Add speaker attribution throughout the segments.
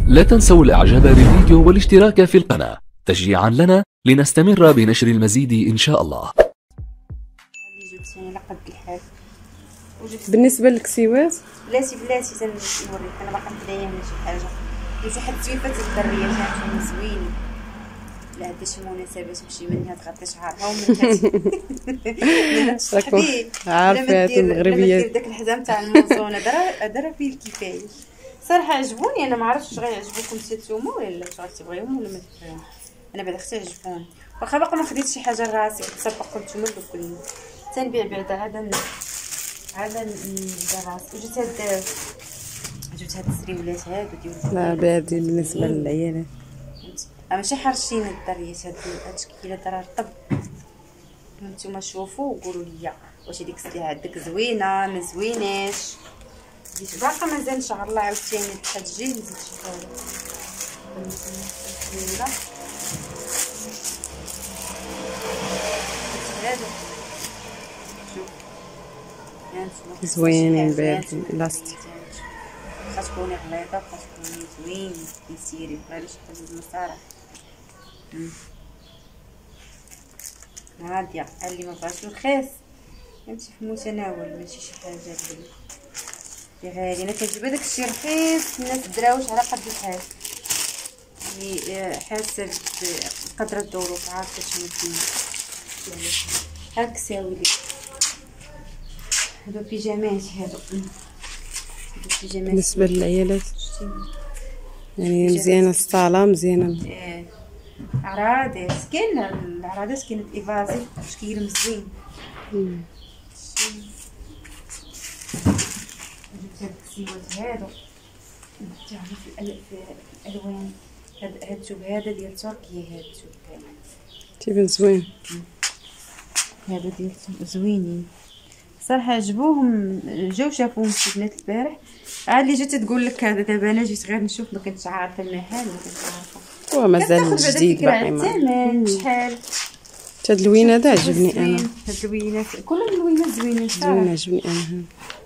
Speaker 1: لا تنسوا الاعجاب بالفيديو والاشتراك في القناة تشجيعا لنا لنستمر بنشر المزيد ان شاء الله.
Speaker 2: بالنسبه للكسيوات
Speaker 3: بلاتي تنوريك انا باقا مبدايه من شي حاجه درت واحد التويفات الدريه كانوا زوينين. لا هدا شي مناسبات تمشي منها تغطي شعرها ومنها صاحبي
Speaker 2: عارفه هاد المغربيات
Speaker 3: داك الحزام تاع الموزونه دار فيه الكفايه صراحه عجبوني. انا ما عرفتش واش غيعجبوكم نتوما ولا لا، واش غتبغيهم ولا ما تبغيهم. انا بعدا اختي عجبوني واخا باقا ما خديتش شي حاجه لراسي تسبقوا نتوما دوك تنبيع بعدا هذا الراس. جبت هاد السريولات هادو ديال
Speaker 2: لا بادي بالنسبه للعيالات
Speaker 3: ماشي حرشين الدريات هاد التشكيله دار الطب. نتوما شوفوا وقولوا لي واش هذيك السلعه عندك زوينه ما زويناش. بديت باقا مازال ان شاء الله عاوتاني الحد الجاي نزيد شي حاجه.
Speaker 2: زوينين بادي لاستيك
Speaker 3: خاصكوني غليظه خاصكوني زوين كيسيري بغير شي حاجه المصارع. هاديه اللي ما بغاش الرخيص فهمتي في المتناول ماشي شي حاجه اللي غالي. انا كنجيب داك الشيء رخيص الناس دراوش على قد الحال يعني حاسه بقدر الظروف عارفه شنو كاين. هاك ساوي لي هادو بيجامات هادو
Speaker 2: بالنسبه للعيالات يعني مزيانه الصاله مزيانه.
Speaker 3: عرادات كاين العرادات كاين ايفازي شكل مزيان. جبت هاد الكسيوات هادو في الالوان. هاد الثوب هذا ديال تركيا هاد الثوب هذا
Speaker 2: تيبان زوين.
Speaker 3: هادو ديال زوينين صراحه عجبوهم. جاو شافوهم شي بنات البارح عاد اللي جات تقول لك هذا دابا انا جيت غير نشوف ما كنتش عارفه المحل ما كنتش عارفه
Speaker 2: ومازال جديد باقي ما
Speaker 3: الثمن شحال.
Speaker 2: هاد اللوين هذا عجبني انا.
Speaker 3: هاد اللوينات كل اللوينات زوينين
Speaker 2: زوين عجبني انا.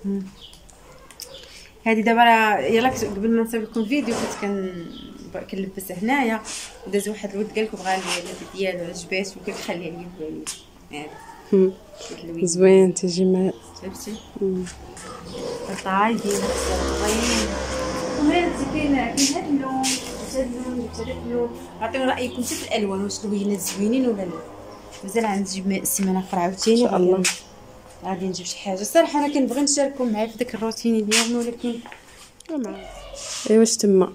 Speaker 3: هادي دابا يلا قبل ما نصيب لكم فيديو كنلبس هنايا وداز واحد الولد قال لكم بغا الهذا ديالو عجباتو وقلت خليه لي هادي
Speaker 2: زوين تيجي مع
Speaker 3: شفتي طايبين زوين. وهادي كاين هاد اللون جبت هاد اللون عطيو رايكم في الالوان واش اللوينات زوينين ولا لا. مازال غنجيب السيمانه اخرى عاوتاني ان شاء الله غادي نجيب شي حاجه. صراحه انا كنبغي نشارككم معايا في داك الروتين ديالنا ولكن
Speaker 2: ايوا واش تما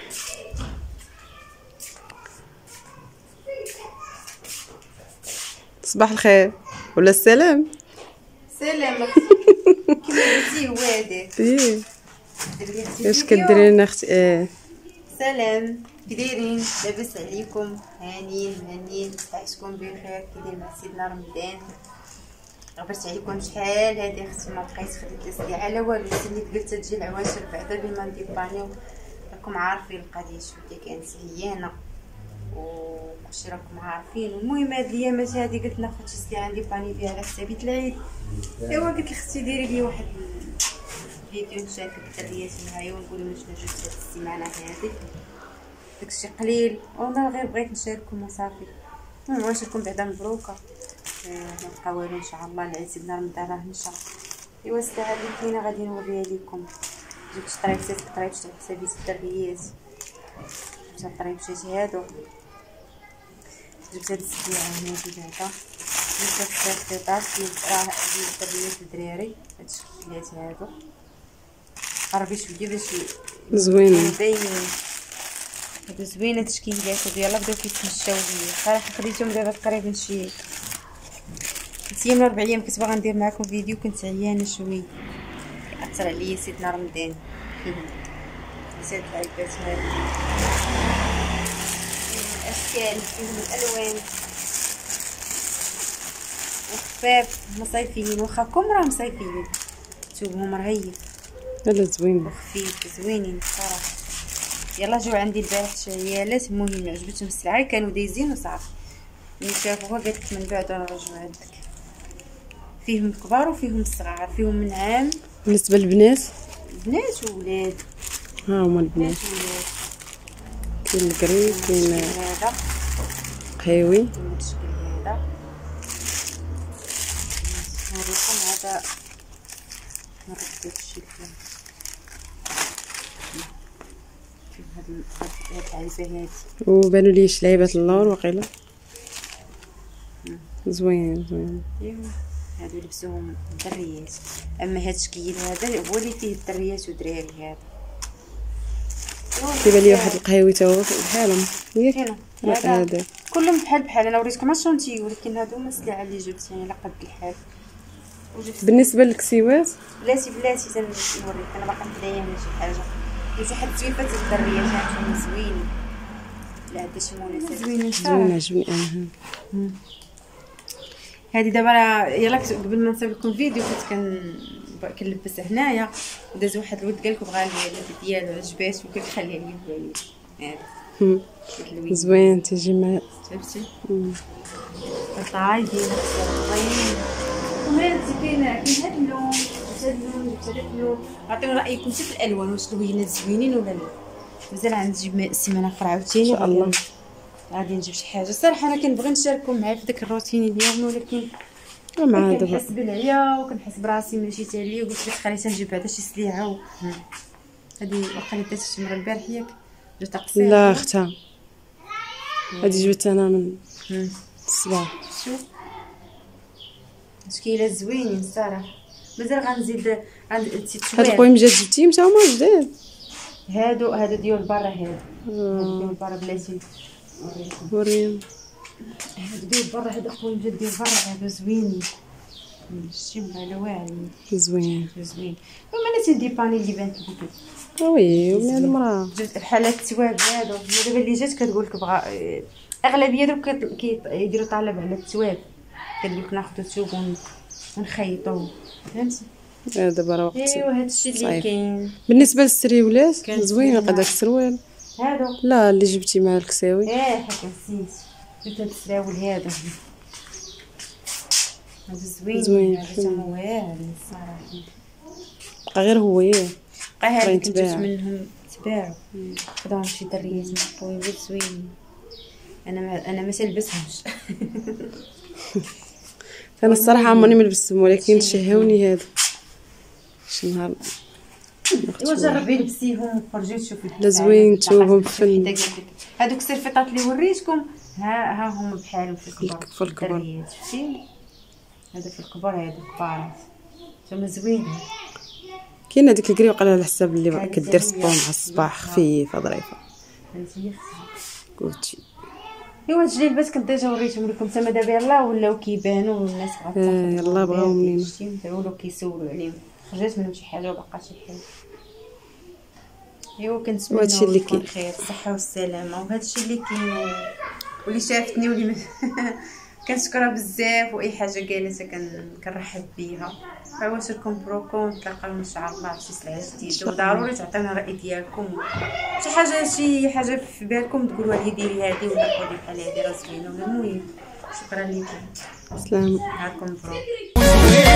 Speaker 2: صباح الخير ولا السلام.
Speaker 3: سلام كيما قلتي وادي
Speaker 2: واش كديرين اختي؟
Speaker 3: سلام كي دايرين لاباس عليكم هانيين عايشكم بخير كي داير مع سيدنا رمضان. غبرت عليكم شحال هادي اختي ما بقيت خديت السلعه لا والو سنيت قلت تجي العواشر بعدا بما نديبانيو راكم عارفين القضيه شويه كانت هيانه وكلشي راكم عارفين. المهم هاد الايامات هادي قلت ناخذ شي سلعه نديباني بها على حسابي العيد. ايوا قلت لختي ديري لي واحد الفيديو نشارك الدريات معايا ونقول لهم شنو جبت هاد السيمانه هادي داكشي قليل وانا غير بغيت نشارككم وصافي. نبغيكم بعدا مبروكه ما بقى والو ان شاء الله العيد سيدنا رمضان راه مشى. ايوا الساعه اللي كاينه غادي نوريها لكم. جبت طريبشات على حسابي الدريات جبت الطريبشات هادو جبت هاد السلعه هادي بعدا جبت هاد الخيطات ديال الدريات الدراري هاد الشكلات هادو قربي شويه باش
Speaker 2: زوينين
Speaker 3: باينين. هادو زوينه التشكيلات هادو يلاه بداو كيتمشاو ليا صراحه خديتهم دابا تقريبا شي 3 ايام 4 ايام كنت باغا ندير معكم فيديو كنت عيانه شويه اثر عليا سيدنا رمضان. هاد العلبات هادي فيهم الاشكال فيهم الالوان وخفاف مصيفيين واخا كم راه مصيفيين ثوبهم رهيب.
Speaker 2: هذا زوين
Speaker 3: وخفيف زوينين الصراحه. يلا جاو عندي البارح شي عيالات المهم عجبتهم السلعه كانوا دايزين وصافي ملي شافوها قالت لك من بعد نرجعو عندك. فيهم الكبار وفيهم الصغار فيهم من عام.
Speaker 2: بالنسبه للبنات
Speaker 3: بنات وولاد
Speaker 2: ها هما البنات كاين الكري، كاين
Speaker 3: هذا
Speaker 2: قهيوي.
Speaker 3: كاين الشكل هذا. نوريكم هذا نرد داكشي الفلان. شوف هاد العنزه هادي
Speaker 2: وبانوا لي شلايبات اللور واقيلا زوين زوين.
Speaker 3: ايوا هادو لبسوهم الدريات، اما هاد الشكل هذا هو اللي فيه الدريات ودراري. هذا
Speaker 2: كيبان لي واحد القهيوي تا هو بحالهم ياك.
Speaker 3: هنا
Speaker 2: هذا
Speaker 3: كلهم بحال انا وريتكم الشونتي، ولكن هادو هما السلعه اللي جبت يعني على قد الحال. وجبت
Speaker 2: بالنسبه للكسيوات
Speaker 3: بلاتي تنوريك انا باقا مدايا هنا شي حاجه. شي حد زويفات الدريات هانتوما زوينين. لا هدا شي مناسبه زوينين
Speaker 2: زوين عجبني انا.
Speaker 3: هادي دابا يلا قبل ما نصيب لكم فيديو كنت كنلبس هنايا، وداز واحد الولد قالك بغا لي ديالو عجبات وقال خليها لي هادي. هادي
Speaker 2: زوين تيجي مع
Speaker 3: شفتي طاي ديال الصين. وهادي كاين هاد اللون جبت هاد اللون جبت هاد اللون. عطيوني رايكم في الالوان واش الوينات زوينين ولا لا. مازال عندي السيمانه اخرى عاوتاني
Speaker 2: ان شاء الله
Speaker 3: غادي نجيب شي حاجه. صراحه انا كنبغي نشارككم معايا في داك الروتين اليومي، ولكن
Speaker 2: مع دابا
Speaker 3: كنحس بالعيا وكنحس براسي ماشي تالي، وقلت لك خليتها نجيب بعدا شي سليعه. هادي واخا اللي درت شي مره البارح ياك جات تقصير.
Speaker 2: لا اختها هادي جبت انا من الصباح.
Speaker 3: شوف تشكيلات زوينين صراحه. مازال غنزيد
Speaker 2: هاد
Speaker 3: التيشوات.
Speaker 2: القويمجات جبتيهم تا هما جداد.
Speaker 3: هادو ديال برا. هادو ديال برا بلاتي نوريكم.
Speaker 2: وريهم
Speaker 3: هادو ديال برا. هادو قويمجات ديال برا هادو زوينين. شتي على واعرين
Speaker 2: زوين.
Speaker 3: زوين. وما نسيت دي باني اللي بانت لكم.
Speaker 2: وي ومن المراه
Speaker 3: جبت بحال هاد التواب هادو. دابا اللي جات كتقول لك بغا اغلبيه دوك كيديروا طلب على التواب، كتقول لك ناخذ الثوب ونخيطوه. فهمتي؟
Speaker 2: دابا راه وقت.
Speaker 3: ايوا هادشي اللي كاين.
Speaker 2: بالنسبه للسريولات زوينه قداك السروال.
Speaker 3: هادو
Speaker 2: لا اللي جبتي مع الكساوي.
Speaker 3: حكا نسيت. جبت هاد السراول هذا. هذا زوين. هذا هو واعر الصراحه.
Speaker 2: بقى غير هو
Speaker 3: بقى هاد كنت جبت منهم تباعوا. خداهم شي دريات مقويين زوين. انا ما تلبسهمش.
Speaker 2: انا الصراحه عمرني ما لبستهم، ولكن شهوني هذا شي نهار.
Speaker 3: ايوا جربي لبسيهم وخرجي وشوفي.
Speaker 2: لا زوين توهم فن.
Speaker 3: هادوك السرفيطات اللي وريتكم ها هما بحالهم في
Speaker 2: الكبر.
Speaker 3: دريات. شفتي هذا في الكبر. هادو كبارات هما زوينين.
Speaker 2: كاين هذيك الكري وقال على حساب اللي كدير سبون مع الصباح خفيفه ظريفه.
Speaker 3: هانتي
Speaker 2: قلتي
Speaker 3: ايوا هاد الجليبات كنت ديجا وريتهم لكم تما. دابا يلاه ولاو كيبانوا والناس غتاخذ.
Speaker 2: يلاه بغاو منين
Speaker 3: ولاو كيسولوا عليهم. خرجت منهم شي حاجه وبقى شي حاجه. ايوا كنتمنى
Speaker 2: هادشي اللي كاين.
Speaker 3: الخير الصحه والسلامه. وهادشي اللي كاين. واللي شافتني واللي كنشكرها بزاف، واي حاجه قالتها كنرحب بيها. واش لكم بروكم نتلاقاو ان شاء الله في شي سلعه جديده، وضروري تعطيونا الراي ديالكم. شي حاجه في بالكم تقولوا لي ديري هذه ولا خذي بحال هذه راه زوينه. المهم شكرا لكم.
Speaker 2: سلام.
Speaker 3: معكم بروك.